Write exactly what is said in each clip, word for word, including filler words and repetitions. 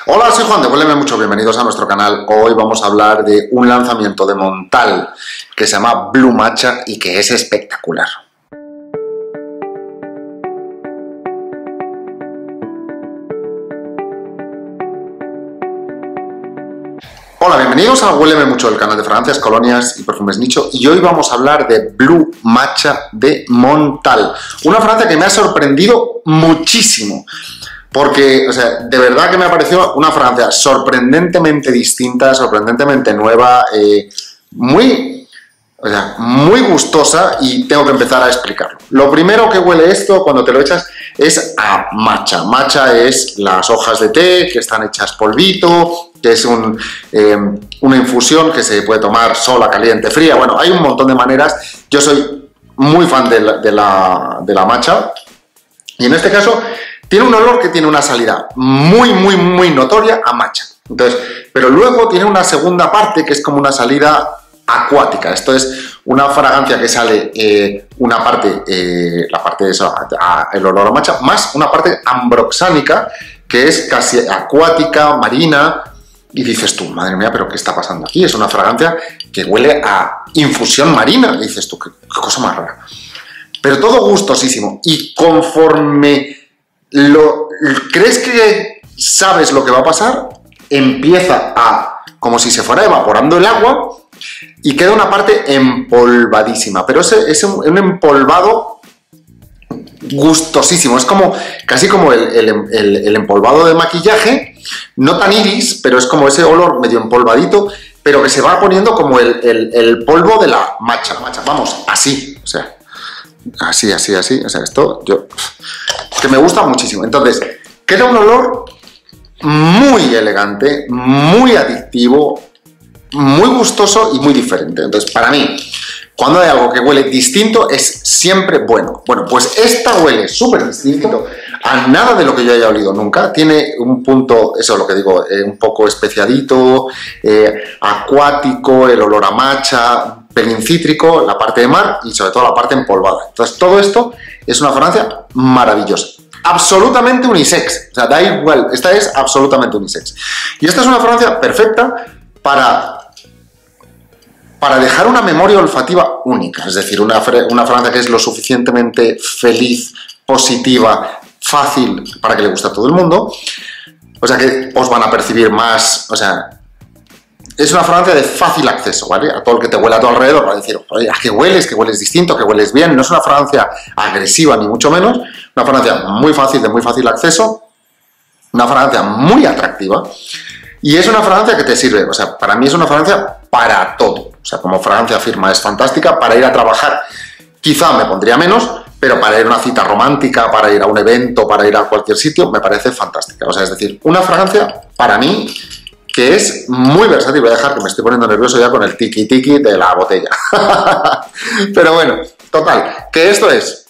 Hola, soy Juan de Huéleme Mucho, bienvenidos a nuestro canal. Hoy vamos a hablar de un lanzamiento de Montal que se llama Blue Matcha y que es espectacular. Hola, bienvenidos a Huéleme Mucho, el canal de fragancias, colonias y perfumes nicho, y hoy vamos a hablar de Blue Matcha de Montal, una fragancia que me ha sorprendido muchísimo, porque, o sea, de verdad que me ha parecido una fragancia sorprendentemente distinta, sorprendentemente nueva, eh, muy, o sea, muy gustosa, y tengo que empezar a explicarlo. Lo primero que huele esto cuando te lo echas es a matcha. Matcha es las hojas de té que están hechas polvito, que es un, eh, una infusión que se puede tomar sola, caliente, fría. Bueno, hay un montón de maneras. Yo soy muy fan de la, de la, de la matcha, y en este caso tiene un olor que tiene una salida muy, muy, muy notoria a matcha. Entonces, pero luego tiene una segunda parte que es como una salida acuática. Esto es una fragancia que sale eh, una parte, eh, la parte de eso, a, a, el olor a matcha, más una parte ambroxánica que es casi acuática, marina. Y dices tú, madre mía, pero ¿qué está pasando aquí? Es una fragancia que huele a infusión marina. Y dices tú, qué, qué cosa más rara. Pero todo gustosísimo. Y conforme lo crees que sabes lo que va a pasar, empieza a, como si se fuera evaporando el agua, y queda una parte empolvadísima. Pero ese es un, un empolvado gustosísimo. Es como, casi como el, el, el, el empolvado de maquillaje. No tan iris, pero es como ese olor medio empolvadito, pero que se va poniendo como el, el, el polvo de la matcha. Vamos, así, o sea, así, así, así, o sea, esto, yo, que me gusta muchísimo. Entonces, queda un olor muy elegante, muy adictivo, muy gustoso y muy diferente. Entonces, para mí, cuando hay algo que huele distinto, es siempre bueno. Bueno, pues esta huele súper distinto a nada de lo que yo haya olido nunca. Tiene un punto, eso es lo que digo, eh, un poco especiadito, eh, acuático, el olor a matcha, pelín cítrico, la parte de mar y sobre todo la parte empolvada. Entonces, todo esto es una fragancia maravillosa. Absolutamente unisex. O sea, da igual, esta es absolutamente unisex. Y esta es una fragancia perfecta para... para dejar una memoria olfativa única, es decir, una, una fragancia que es lo suficientemente feliz, positiva, fácil para que le guste a todo el mundo, o sea que os van a percibir más, o sea, es una fragancia de fácil acceso, ¿vale? A todo el que te huele a tu alrededor va a decir, oye, ¿a qué hueles? Que hueles distinto, que hueles bien. No es una fragancia agresiva ni mucho menos, una fragancia muy fácil, de muy fácil acceso, una fragancia muy atractiva, y es una fragancia que te sirve, o sea, para mí es una fragancia para todo. O sea, como fragancia firma es fantástica. Para ir a trabajar quizá me pondría menos, pero para ir a una cita romántica, para ir a un evento, para ir a cualquier sitio, me parece fantástica. O sea, es decir, una fragancia para mí que es muy versátil. Voy a dejar que me estoy poniendo nervioso ya con el tiki tiki de la botella. Pero bueno, total, que esto es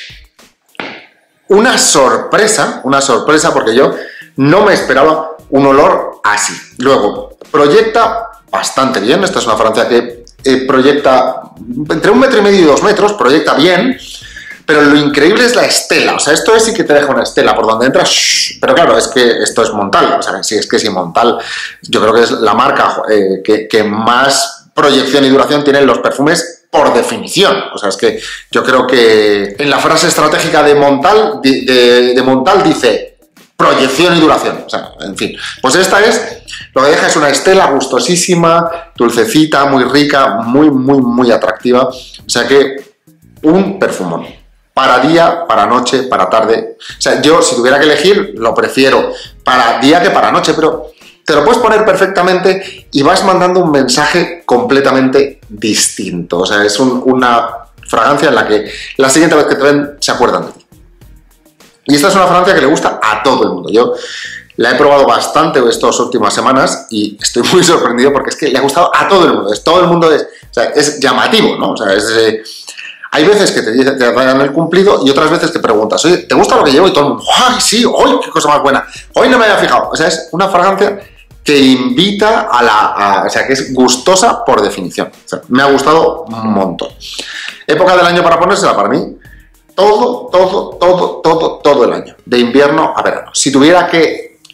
una sorpresa, una sorpresa porque yo no me esperaba un olor así. Luego, proyecta bastante bien. Esta es una fragancia que eh, proyecta entre un metro y medio y dos metros, proyecta bien, pero lo increíble es la estela. O sea, esto es sí que te deja una estela por donde entras, shh, pero claro, es que esto es Montal. O sea, sí, es que sí, Montal, yo creo que es la marca eh, que, que más proyección y duración tienen los perfumes por definición. O sea, es que yo creo que en la frase estratégica de Montal, de, de, de Montal dice proyección y duración. O sea, en fin, pues esta es... Lo que deja es una estela gustosísima, dulcecita, muy rica, muy, muy, muy atractiva. O sea que un perfumón. Para día, para noche, para tarde. O sea, yo si tuviera que elegir, lo prefiero para día que para noche, pero te lo puedes poner perfectamente y vas mandando un mensaje completamente distinto. O sea, es un, una fragancia en la que la siguiente vez que te ven se acuerdan de ti. Y esta es una fragancia que le gusta a todo el mundo. Yo la he probado bastante estas últimas semanas y estoy muy sorprendido porque es que le ha gustado a todo el mundo. Es, todo el mundo es, o sea, es llamativo, ¿no? O sea, es, eh, hay veces que te, te dan el cumplido y otras veces que preguntas, oye, ¿te gusta lo que llevo? Y todo el mundo, ¡ay, sí! ¡Ay, qué cosa más buena! Hoy no me había fijado. O sea, es una fragancia que invita a la... A, o sea, que es gustosa por definición. O sea, me ha gustado un montón. Época del año para ponérsela para mí. Todo, todo, todo, todo, todo el año. De invierno a verano. Si tuviera que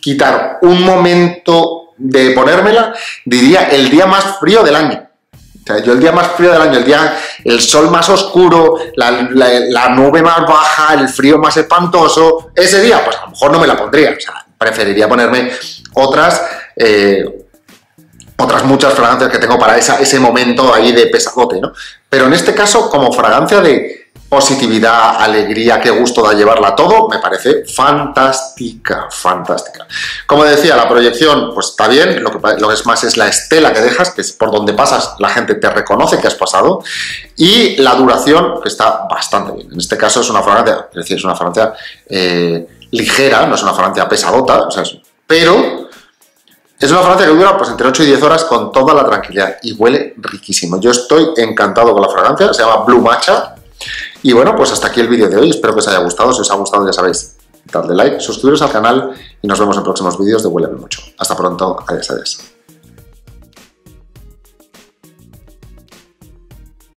quitar un momento de ponérmela, diría el día más frío del año. O sea, yo el día más frío del año, el día, el sol más oscuro, la, la, la nube más baja, el frío más espantoso, ese día, pues a lo mejor no me la pondría. O sea, preferiría ponerme otras, eh, otras muchas fragancias que tengo para esa, ese momento ahí de pesadote, ¿no? Pero en este caso, como fragancia de positividad, alegría, qué gusto da llevarla todo, me parece fantástica, fantástica. Como decía, la proyección, pues está bien, lo que, lo que es más es la estela que dejas, que es por donde pasas, la gente te reconoce que has pasado, y la duración, que está bastante bien. En este caso es una fragancia, es decir, es una fragancia eh, ligera, no es una fragancia pesadota, o sea, es, pero es una fragancia que dura pues entre ocho y diez horas con toda la tranquilidad y huele riquísimo. Yo estoy encantado con la fragancia, se llama Blue Matcha. Y bueno, pues hasta aquí el vídeo de hoy, espero que os haya gustado. Si os ha gustado, ya sabéis, dadle like, suscribiros al canal y nos vemos en próximos vídeos de Huéleme Mucho. Hasta pronto, adiós, adiós.